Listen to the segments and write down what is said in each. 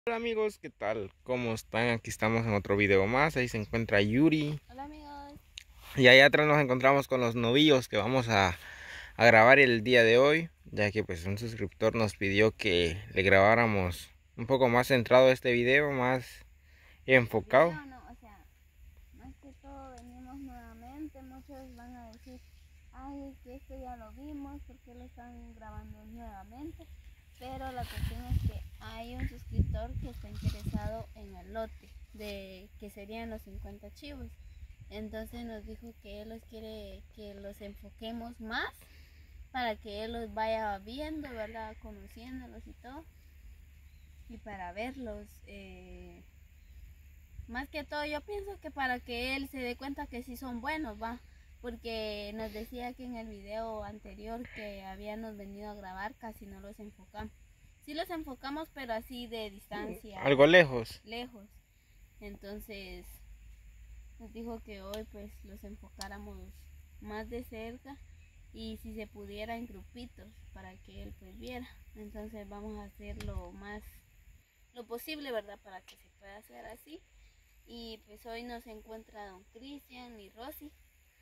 Hola amigos, ¿qué tal? ¿Cómo están? Aquí estamos en otro video más. Ahí se encuentra Yuri. Hola amigos. Y allá atrás nos encontramos con los novillos que vamos a grabar el día de hoy, ya que pues un suscriptor nos pidió que le grabáramos un poco más centrado este video, más enfocado. Video no, o sea, más que todo venimos nuevamente, muchos van a decir, ay, es que esto ya lo vimos, ¿por qué lo están grabando nuevamente? Pero la cuestión es que hay un suscriptor que está interesado en el lote, de que serían los 50 chivos. Entonces nos dijo que él los quiere que los enfoquemos más para que él los vaya viendo, ¿verdad? Conociéndolos y todo. Y para verlos, más que todo yo pienso que para que él se dé cuenta que sí son buenos, va, porque nos decía que en el video anterior que habíamos venido a grabar casi no los enfocamos. Sí los enfocamos, pero así de distancia, Algo lejos. lejos. Entonces nos dijo que hoy pues los enfocáramos más de cerca y si se pudiera en grupitos para que él pues viera. Entonces vamos a hacer lo posible, ¿verdad? Para que se pueda hacer así. Y pues hoy no se encuentra don Cristian ni Rosy,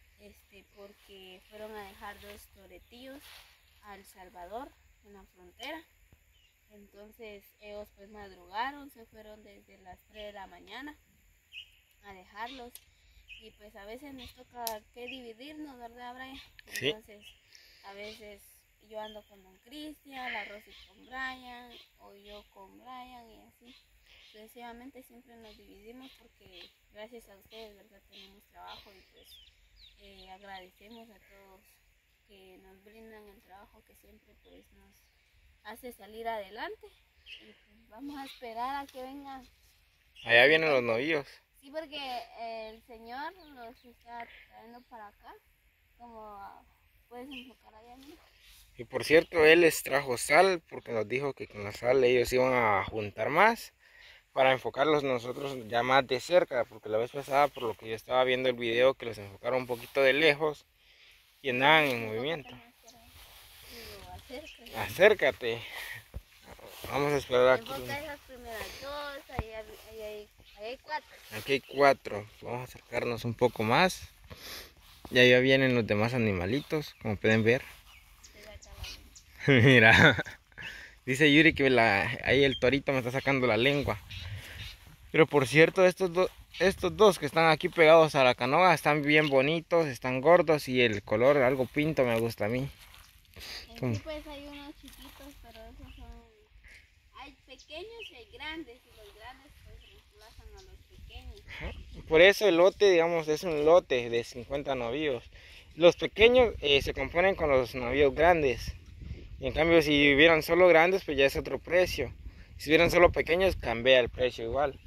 porque fueron a dejar dos toretillos a El Salvador en la frontera. Entonces ellos pues madrugaron, se fueron desde las 3 de la mañana a dejarlos. Y pues a veces nos toca que dividirnos, ¿verdad, Brian? Sí. Entonces a veces yo ando con don Cristian, la Rosy con Brian, o yo con Brian y así. Sucesivamente siempre nos dividimos porque gracias a ustedes, ¿verdad? Tenemos trabajo y pues agradecemos a todos que nos brindan el trabajo que siempre pues nos hace salir adelante. Y pues vamos a esperar a que vengan los Allá vienen los 50. novillos. Sí, porque el señor los está trayendo para acá, como puedes enfocar allá mismo. Y por cierto, él les trajo sal porque nos dijo que con la sal ellos iban a juntar más, para enfocarlos nosotros ya más de cerca, porque la vez pasada, por lo que yo estaba viendo el video, que los enfocaron un poquito de lejos y andaban en movimiento. Enfócate más para ahí. Digo, acércate. Acércate, vamos a esperar aquí. Enfoca esas primeras dos, ahí hay cuatro. Aquí hay 4, vamos a acercarnos un poco más. Ya vienen los demás animalitos, como pueden ver. Te saca la lengua. Mira, dice Yuri que ahí el torito me está sacando la lengua. Pero por cierto, estos dos que están aquí pegados a la canoa están bien bonitos, están gordos y el color algo pinto me gusta a mí. En sí pues hay unos chiquitos, pero esos son... Hay pequeños y hay grandes, y los grandes pues reemplazan a los pequeños. Por eso el lote, digamos, es un lote de 50 novillos. Los pequeños se componen con los novillos grandes. Y en cambio, si hubieran solo grandes, pues ya es otro precio. Si hubieran solo pequeños, cambia el precio igual.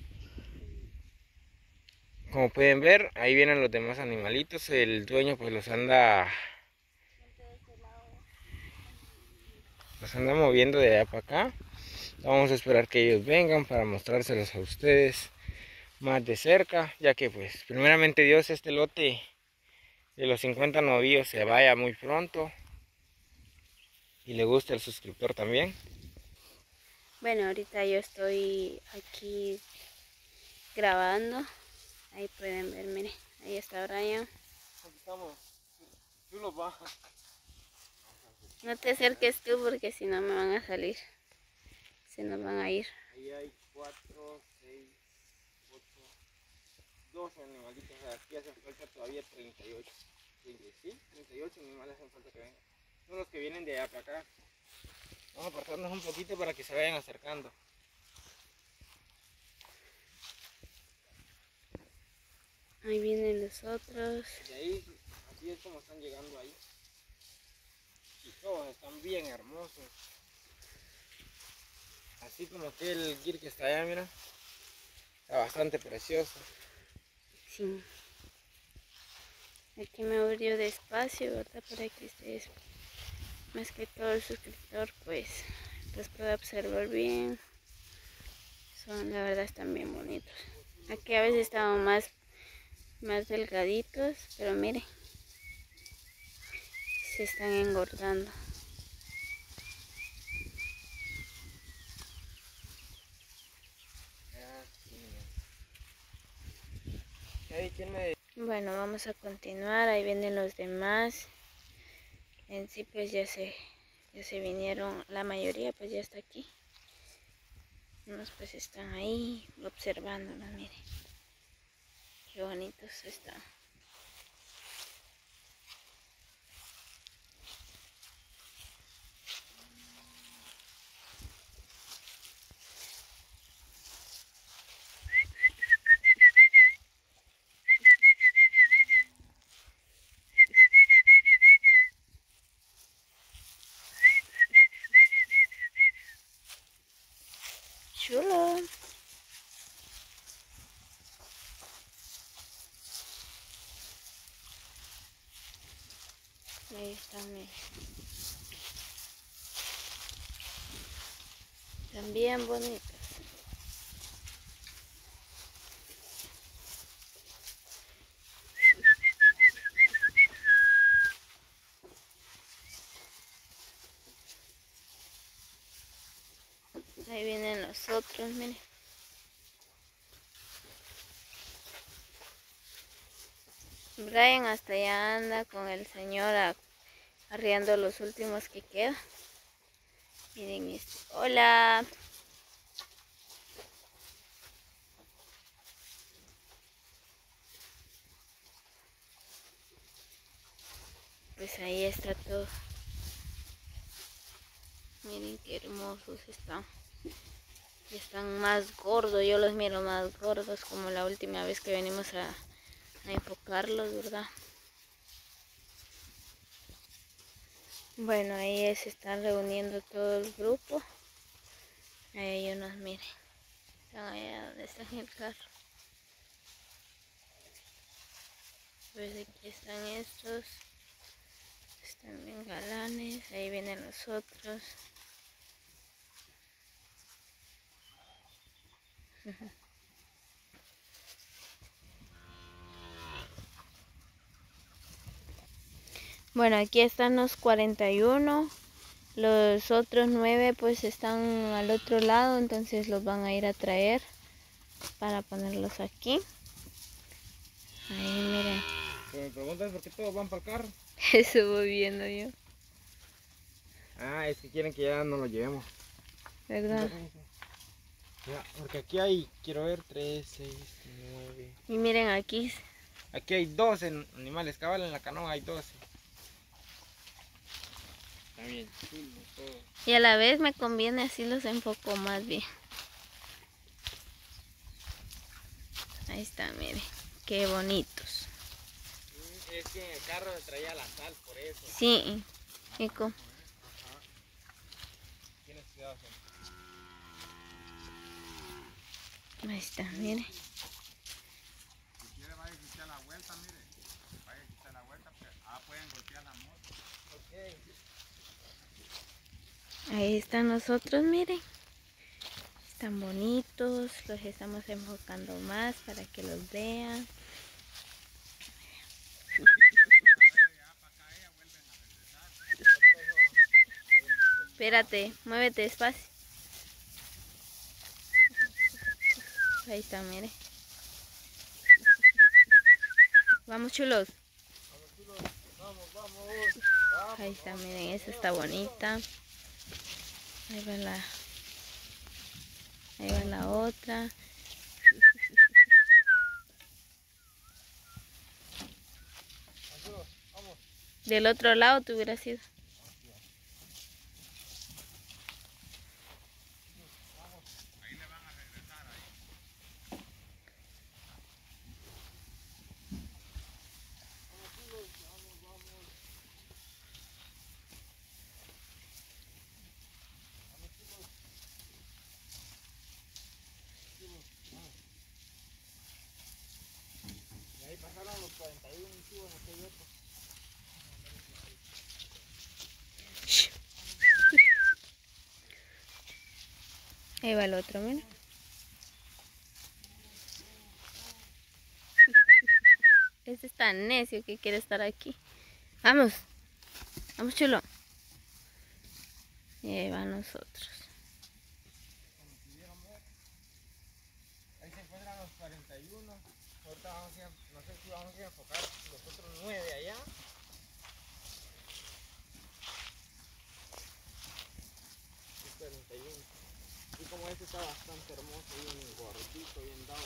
Como pueden ver, ahí vienen los demás animalitos. El dueño pues Siempre de este lado. los anda moviendo de allá para acá. Vamos a esperar que ellos vengan para mostrárselos a ustedes más de cerca, ya que pues primeramente Dios este lote de los 50 novillos se vaya muy pronto y le guste al suscriptor también. Bueno, ahorita yo estoy aquí grabando. Ahí pueden ver, miren. Ahí está Brian. Aquí estamos, tú los bajas. No te acerques tú porque si no me van a salir. Se nos van a ir. Ahí hay 4, 6, 8, 12 animalitos. Aquí hacen falta todavía 38. Sí, 38 animales hacen falta que vengan. Son los que vienen de allá para acá. Vamos a apartarnos un poquito para que se vayan acercando. Ahí vienen los otros. De ahí, así es como están llegando ahí. Y todos están bien hermosos. Así como aquel gir que está allá, mira. Está bastante precioso. Sí. Aquí me abrió despacio, ¿verdad? Para que ustedes, más que todo el suscriptor, pues los pueda observar bien. Son, la verdad, están bien bonitos. Aquí a veces estaban más delgaditos, pero miren, se están engordando. Bueno, vamos a continuar. Ahí vienen los demás. En sí pues ya se vinieron. La mayoría pues ya está aquí. Unos pues están ahí observándonos, miren. Qué bonitos están. Chulo. Ahí están, miren. Están bien bonitos. Ahí vienen los otros, miren. Brian hasta allá anda con el señor arriando los últimos que quedan. Miren este. Hola. Pues ahí está todo. Miren qué hermosos están. Están más gordos, yo los miro más gordos como la última vez que venimos a enfocarlos, ¿verdad? Bueno, ahí se están reuniendo todo el grupo. Ahí hay unos, miren. Están allá donde está en el carro. Pues aquí están estos. Están bien galanes. Ahí vienen los otros. Bueno, aquí están los 41. Los otros 9 pues están al otro lado, entonces los van a ir a traer para ponerlos aquí. Ahí miren. Pero me preguntas por qué todos van para el carro. Eso voy viendo yo. Ah, es que quieren que ya no lo llevemos. ¿Verdad? Ya, porque aquí hay, quiero ver, 3, 6, 9. Y miren aquí. Aquí hay 12 animales, cabal, en la canoa hay 12. Está bien chulo todo. Y a la vez me conviene así los enfoco más bien. Ahí está, miren. Qué bonitos. Es que en el carro se traía la sal, por eso. Sí. Y con... Tienes cuidado siempre. Ahí está, miren. Si quiere vaya a quitar la vuelta, mire. Vaya a quitar la vuelta, porque pueden golpear la moto. Okay. Ahí están nosotros, miren. Están bonitos. Los estamos enfocando más para que los vean. Espérate, muévete despacio. Ahí está, mire. Vamos, chulos. Vamos. Ahí está, miren, esa está bonita. Ahí va la otra. Vamos. Del otro lado te hubiera sido. Ahí le van a regresar ahí. Y ahí pasaron los 41 y suben aquel otro. Ahí va el otro, mira. Este es tan necio que quiere estar aquí. Vamos. Vamos, chulo. Y ahí van nosotros. Ahí se encuentran los 41. Ahorita vamos a ir, no sé si vamos a ir a enfocar los otros 9 allá. Y 41. Y como este está bastante hermoso, bien gordito, bien dado.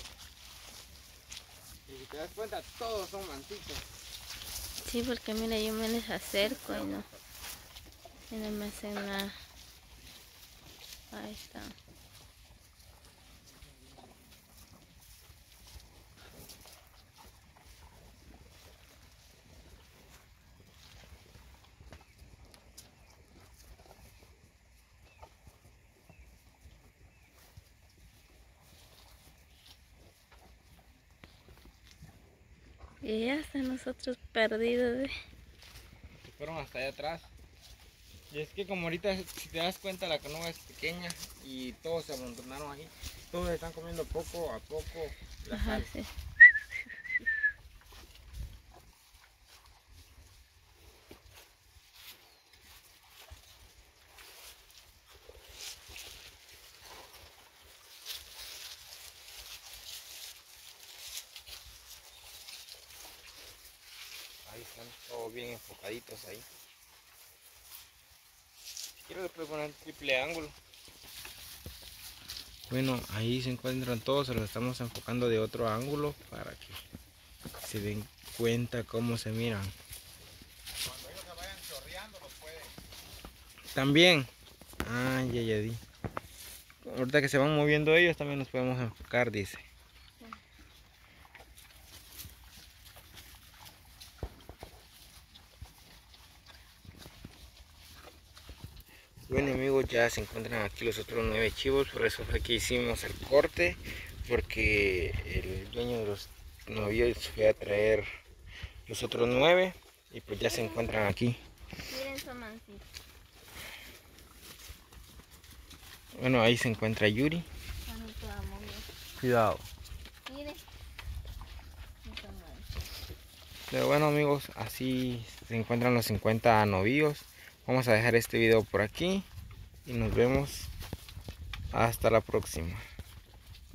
Y si te das cuenta, todos son mantitos. Sí, porque mira, yo me les acerco y no me hacen nada. Ahí está. Y ya están nosotros perdidos. Se fueron hasta allá atrás. Y es que como ahorita, si te das cuenta, la canoa es pequeña y todos se abandonaron ahí. Todos están comiendo poco a poco la Ajá, sal. sí. Ahí están todos bien enfocaditos ahí. Si quieres le puedes poner triple ángulo. Bueno, ahí se encuentran todos, se los estamos enfocando de otro ángulo para que se den cuenta cómo se miran. Cuando ellos se vayan chorreando, los pueden. También, ya di. Ahorita que se van moviendo ellos también nos podemos enfocar, dice. Bueno amigos, ya se encuentran aquí los otros 9 chivos, por eso fue que hicimos el corte, porque el dueño de los novillos fue a traer los otros 9 y pues ya se encuentran aquí. Miren su mancito. Bueno, ahí se encuentra Yuri. Cuidado. Miren. Pero bueno amigos, así se encuentran los 50 novillos. Vamos a dejar este video por aquí y nos vemos hasta la próxima.